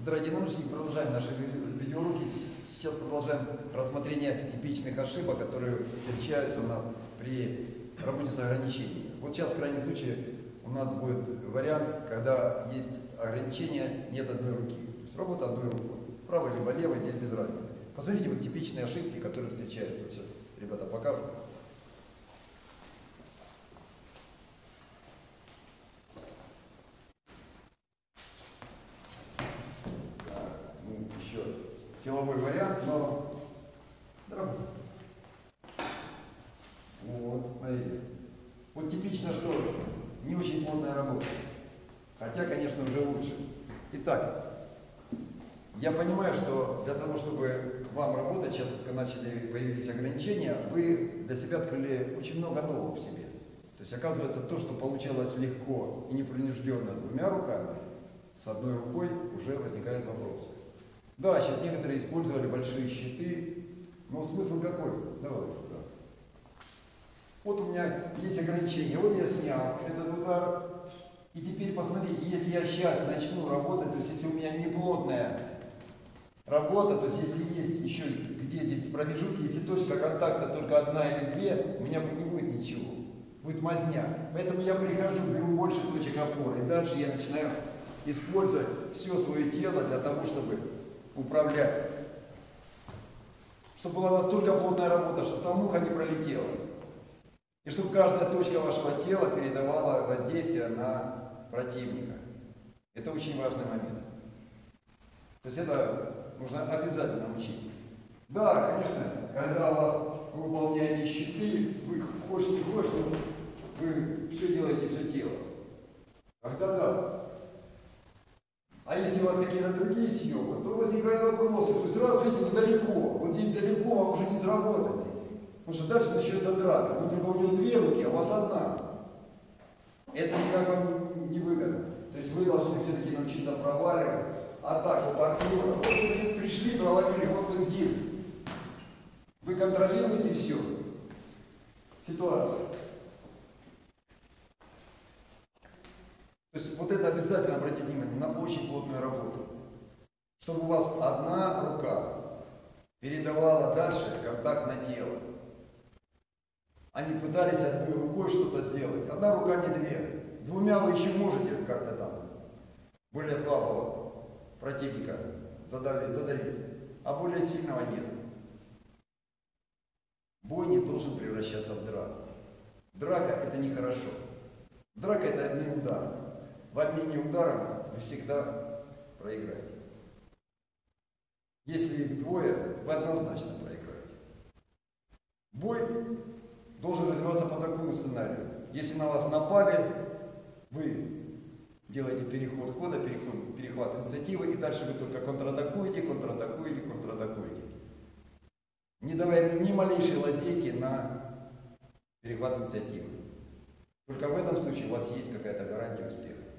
Дорогие научники, продолжаем наши видеоуроки. Сейчас продолжаем рассмотрение типичных ошибок, которые встречаются у нас при работе с ограничениями. Вот сейчас, в крайнем случае, у нас будет вариант, когда есть ограничение, нет одной руки. То есть работа одной рукой. Правой либо левой, здесь без разницы. Посмотрите, вот типичные ошибки, которые встречаются. Вот сейчас ребята покажут. Еще силовой вариант, но вот, смотрите. Вот типично, что не очень плотная работа. Хотя, конечно, уже лучше. Итак, я понимаю, что для того, чтобы вам работать, сейчас появились ограничения, вы для себя открыли очень много нового в себе. То есть, оказывается, то, что получалось легко и непринужденно двумя руками, с одной рукой уже возникают вопросы. Да, сейчас некоторые использовали большие щиты, но смысл какой? Давай, да. Вот у меня есть ограничение, вот я снял этот удар, и теперь посмотрите, если я сейчас начну работать, то есть если у меня не плотная работа, то есть если есть еще где здесь промежутки, если точка контакта только одна или две, у меня не будет ничего, будет мазня. Поэтому я прихожу, беру больше точек опоры, и дальше я начинаю использовать все свое тело для того, чтобы управлять. Чтобы была настолько плотная работа, чтобы там муха не пролетела. И чтобы каждая точка вашего тела передавала воздействие на противника. Это очень важный момент. То есть это нужно обязательно учить. Да, конечно, когда у вас вы выполняете щиты, вы хочешь не хочешь, вы все делаете, все тело. Когда да. А если у вас какие-то другие съемы, то возникают вопросы. То есть раз видите недалеко, вот здесь далеко вам уже не сработать здесь. Потому что дальше начнется драка. Ну только у него две руки, а у вас одна. Это никак вам не выгодно. То есть вы должны все-таки научиться проваливать атаку партнера. Вот вы пришли, проломили, вот вы здесь. Вы контролируете все. Ситуацию. То есть вот это обязательно обратите внимание на очень плотную работу. Чтобы у вас одна рука передавала дальше контакт на тело. Они пытались одной рукой что-то сделать. Одна рука не две. Двумя вы еще можете как-то там более слабого противника задавить. А более сильного нет. Бой не должен превращаться в драку. Драка это нехорошо. Драка это обмен ударами. В обмене ударом вы всегда проиграете. Если их двое, вы однозначно проиграете. Бой должен развиваться по такому сценарию. Если на вас напали, вы делаете переход хода, перехват инициативы, и дальше вы только контратакуете, контратакуете, контратакуете. Не давая ни малейшей лазейки на перехват инициативы. Только в этом случае у вас есть какая-то гарантия успеха.